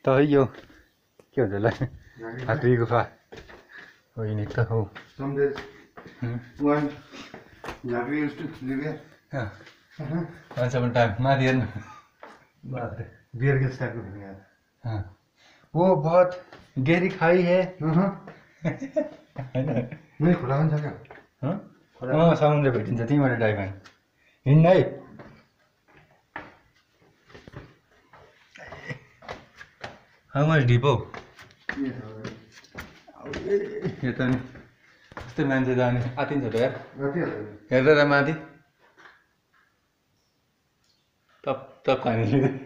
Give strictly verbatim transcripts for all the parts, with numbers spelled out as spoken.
त यो के भन्छ होला हात्ती गुफा होइन त हो Someday, one Jagri used to live here. once upon a time माथि हेर्नु बाप रे बियर के स्टार्ट करने यार हाँ वो बहुत गहरी खाई है मैं खुला मन सक्यो अँ समुद्र भेटिन्छ त्यहीँबाट डाइभन हिँड्न है हाउ मच डिप हौ यता नि यस्तै मान्छे जाने आतिन्छ त यार हेर्दा त माथि तप तप खाने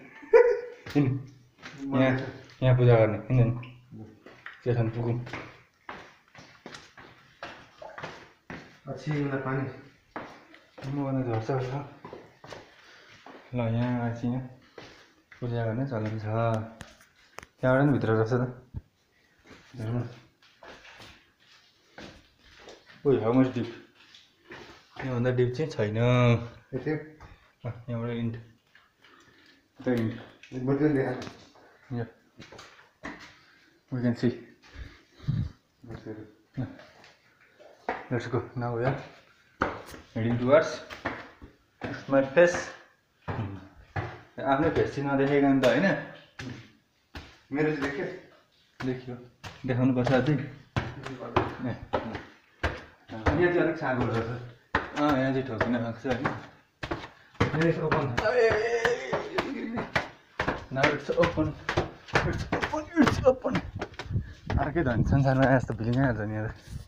यहाँ यहाँ पूजा गर्ने किन त्यसमा पुगौँ अच्छी वाला पानी म गर्नु झर्छ ल यहाँ आएपछि यहाँ पूजा गर्ने चलन छ त्यहाँबाट नि भित्र रहेछ त हेर्नु ओइ हाउ मच डिप यहाँभन्दा डिप चाहिँ छैन यहाँबाट इन्ट यता इन्ट Yeah, we can see. Let's go now. We are heading towards my face. आपने फेस चाहिँ नदेखेको नि त होइन मेरो चाहिँ देख्यो देखियो देखाउनु पर्छ अझै यहाँ चाहिँ अलिक सानो रहेछ अँ यहाँ चाहिँ ठोकिन सक्छ होइन It's open. Now it's open. It's open. It's open. अर्कै धनी संसारमा यस्तो फिलिङ आइहाल्छ नि